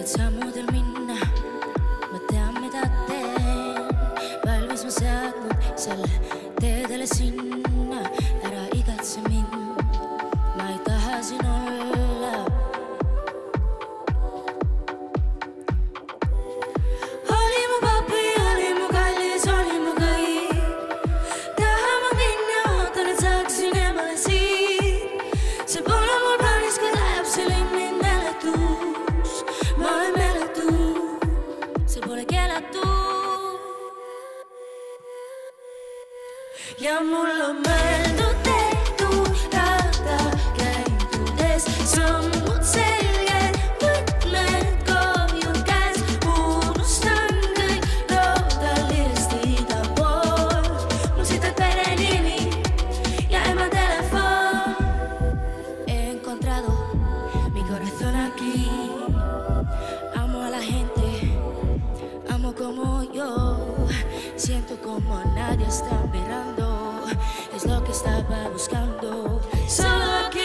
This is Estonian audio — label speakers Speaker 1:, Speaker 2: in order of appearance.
Speaker 1: sammudel minna, ma tean, mida teen. Valmis ma seadnud selle teedele sinna, ära igatse mind, ma ei taha siin olla. Oli mu papi, oli mu kallis, oli mu kõik. Tahan ma minna, ootan, et saaksin emale siit. See pole mul plaanis, kui läheb see linn mind meeletus. Ma olen meeletu, see pole keelatud. Ja mul on mõeldud tehtud, rada käidudes, sammud selged, võtmed koju käes. Unustan kõik, loodan liisti ida pool. Mul sitab pere nimi ja ema telefon. He encontrado mi corazón aquí. Amo a la gente, amo como yo. Siento como nadie está mirando. Es lo que estaba buscando. Solo aquí.